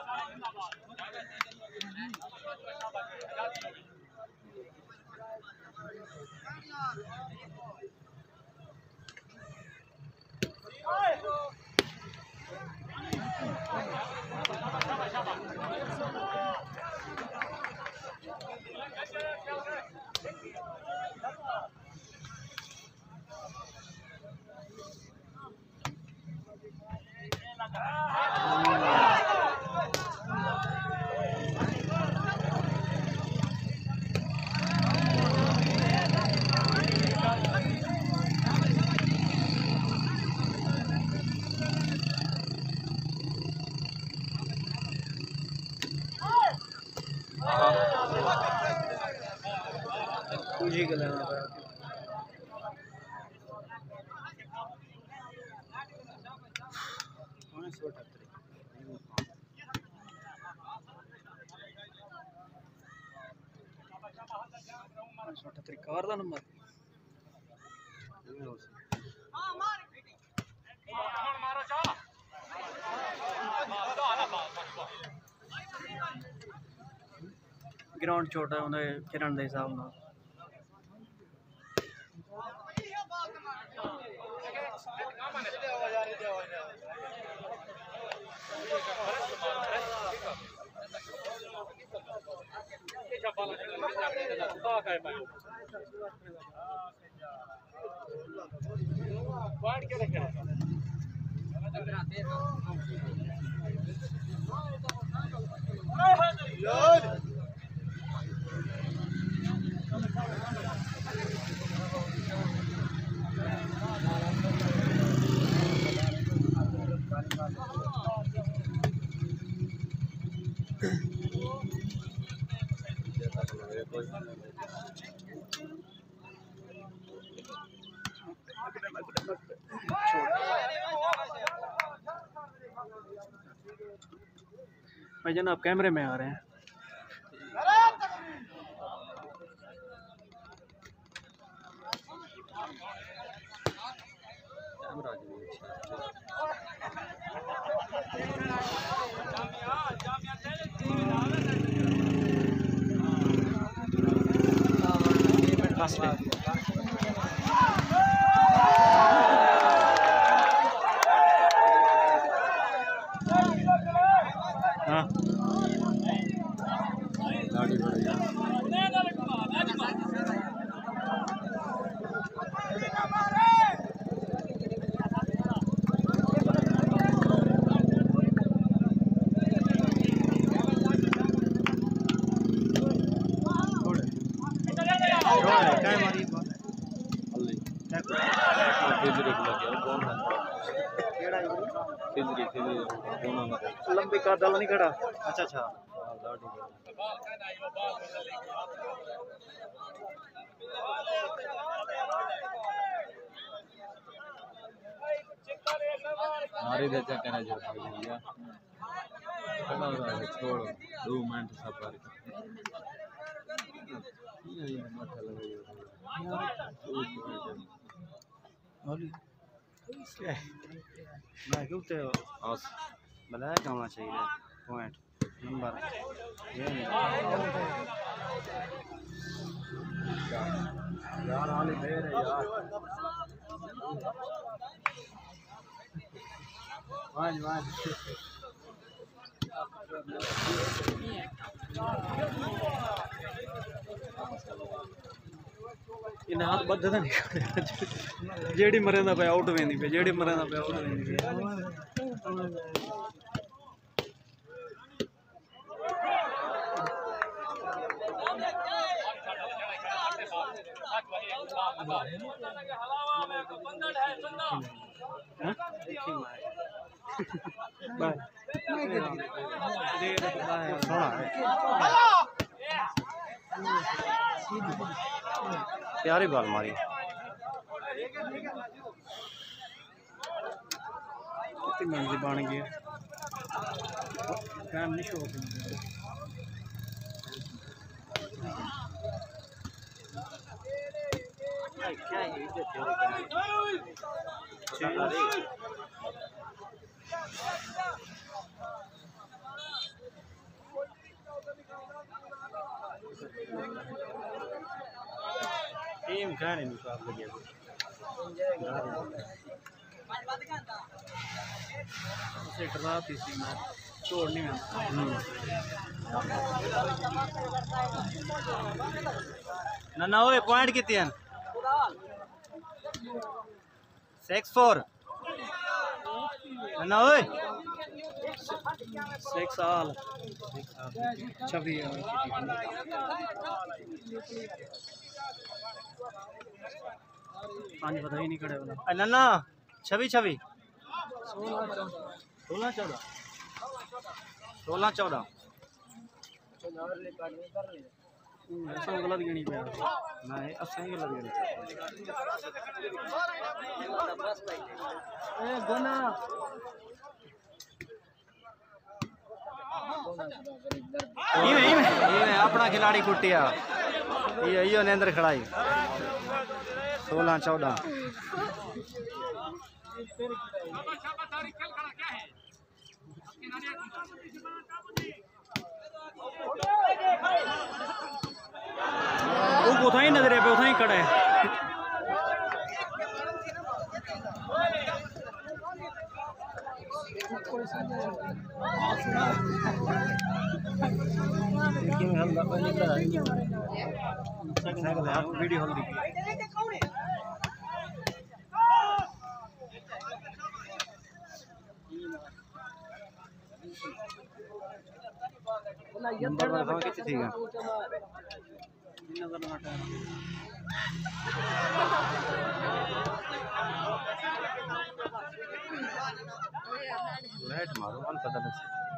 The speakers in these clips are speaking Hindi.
जी गला कार का नंबर ग्राउंड छोटा है किरण के हिसाब न भाई जनाब कैमरे में आ रहे हैं। हाँ लंबी कार डाला नहीं खड़ा। अच्छा अच्छा हमारे देश का कहना जो भैया खड़ा हो रहा है छोड़ 2 मिनट सफर ये मत लगे मैं क्यों ते बताया क्या होना चाहिए पॉइंट नंबर ये नहीं यार हाली देर है यार वाज वाज इन हाथ बद्ध था नहीं जेडी मरे ना पे आउट वेंदी पे जेडी मरे ना पे आउट वेंदी पे प्यारी बाल मारी कितनी मंजिल बन गई टाइम नहीं शो क्या है खाने नहीं स्वाद लगे उसे डराती सी मैं छोड़ नहीं मैं ना ना ओए पॉइंट कितने हैं 6-4 ना ओए 6 साल 26 पानी पता ही नहीं खड़े वाला ना ना 26-26 16-14 ऐसा गलत गिनी पे नहीं असली गलत गलत गोना ये अपना खिलाड़ी कुटिया ये नेंद्र खड़ाई 16-14 वो कोथा ही नजरे पे उथा ही खड़ा है वीडियो हॉल दी नंबर बताओ कितनी थी लाइट मारो मन पता नहीं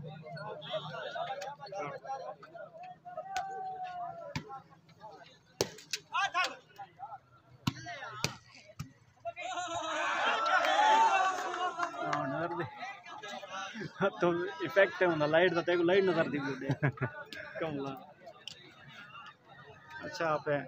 तो इफेक्ट है लाइट का तेको लाइट नजर दी दे कमला अच्छा आप है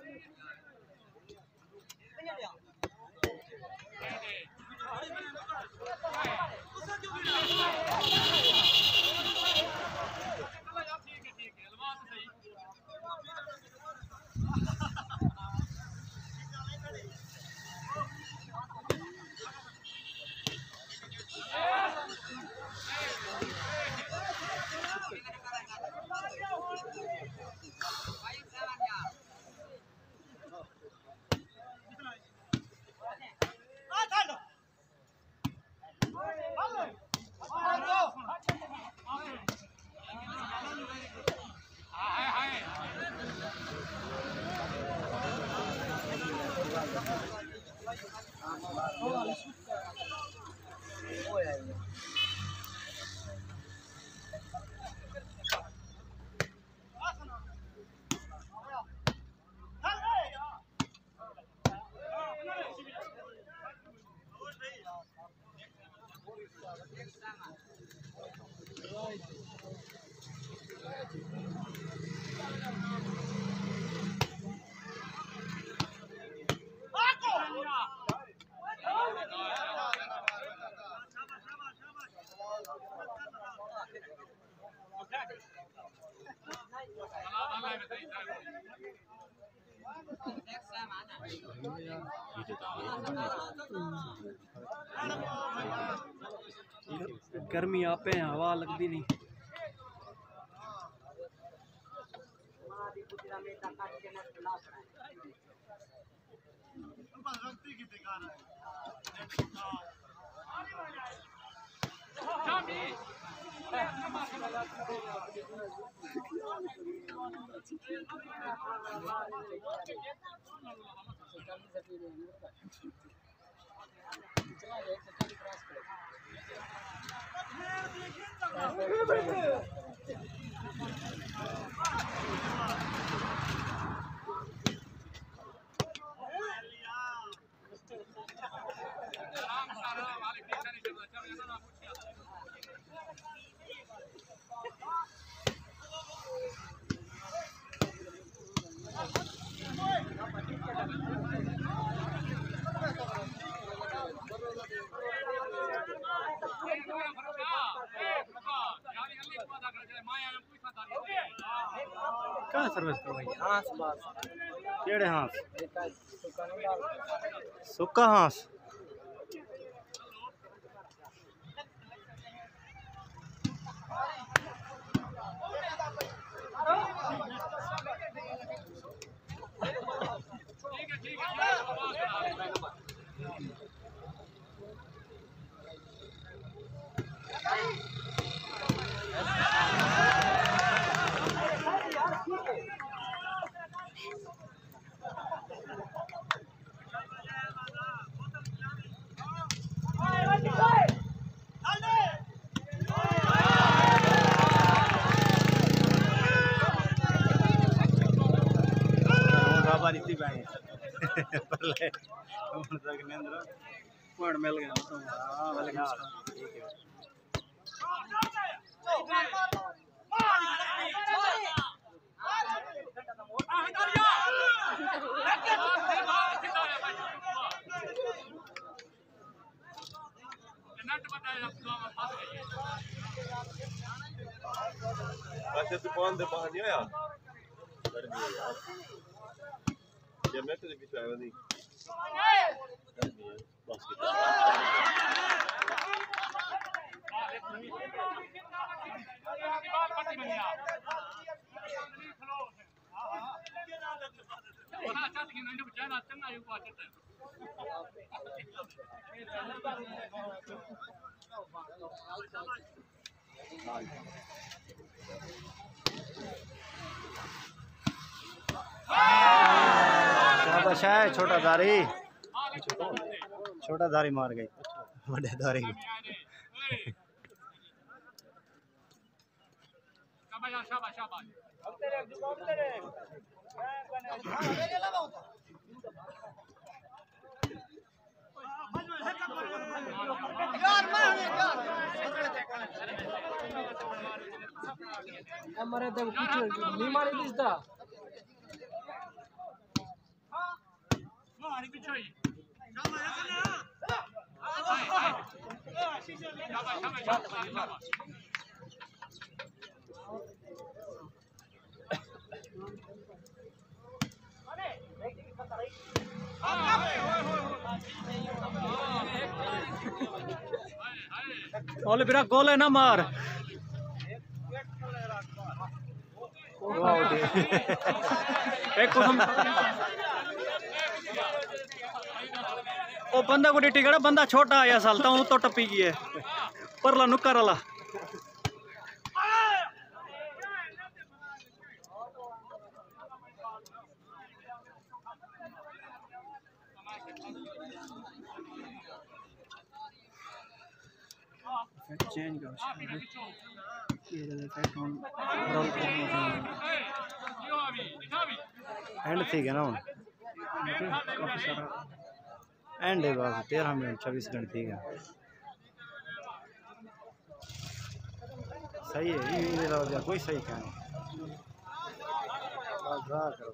गर्मी आपे हवा लगती नहीं कहाँ सर्विस करवाई हाँ बस केड़े हाँ सुक्का हाँस इतनी बैठे पॉइंट मिल गया हाँ वालेकुम सलाम ठीक है अच्छा तू कौन दे बाहर नहीं आया गर्मी है यार ये मैं तेरे पीछे आया नहीं गर्मी है बस शाबाश है छोटा धारी मार गई बड़े धारी की हमारे तो कुछ नहीं मारी दिसता ओले बिरा गोल है ना मार एक ओ बंदा को टिकड़ा बंदा छोटा आया सालता हूँ तो टप्पी की है परला नुक्कर वाला चेंज एंड थी गया ना एंड है बस 13 मिनट 24 घंटे थी गया सही है ये कोई सही क्या नहीं करो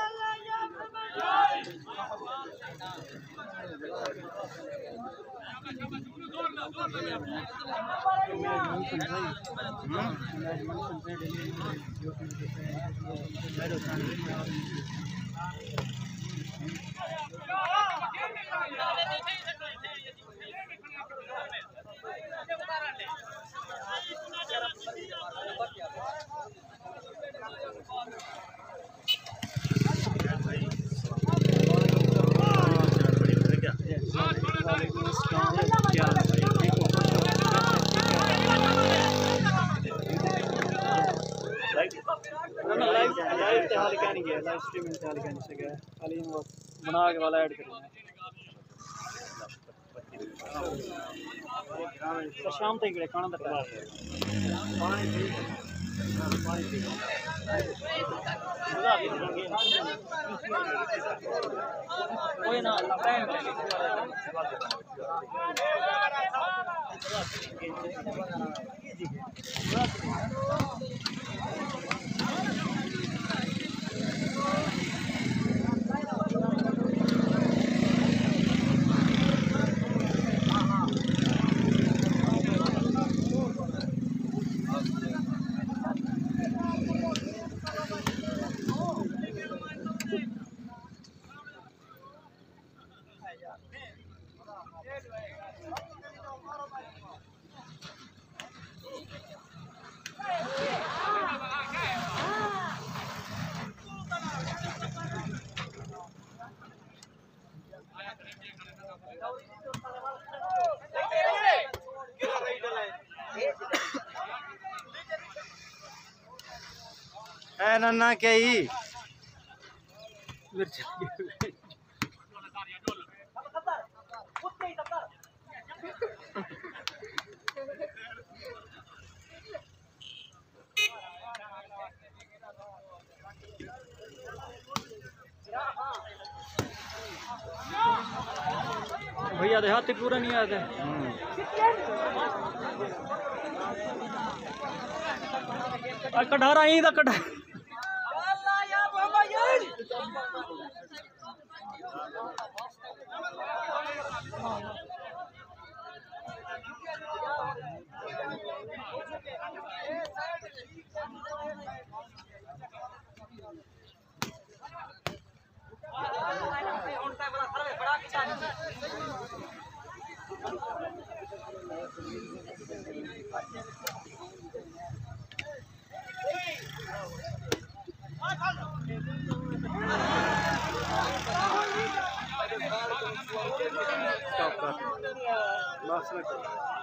लाइव स्ट्रीमिंग बना के वाला ऐड करेंगे तो शाम तक खाना तक कोई ना है नन्ना क्या ही मिर्च भैया देहाती पूरा नहीं आते कढ़ारा ही था कढ़ा स्टॉप कर